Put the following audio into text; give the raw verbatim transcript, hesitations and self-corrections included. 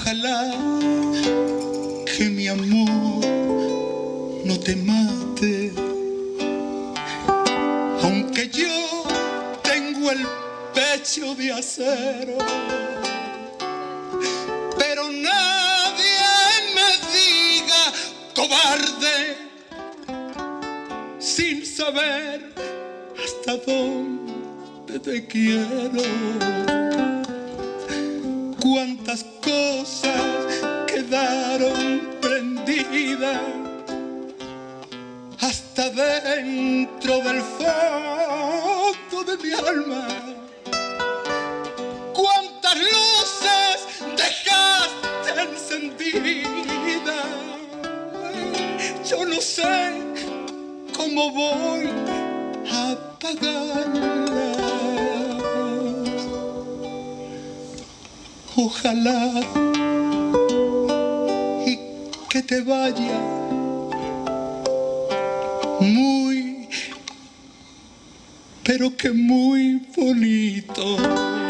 Ojalá que mi amor no te mate, aunque yo tengo el pecho de acero, pero nadie me diga cobarde sin saber hasta dónde te quiero. Cuántas cosas quedaron prendidas hasta dentro del fondo de mi alma. Cuántas luces dejaste encendidas. Yo no sé cómo voy a apagarlas. Ojalá y que te vaya muy, pero que muy bonito.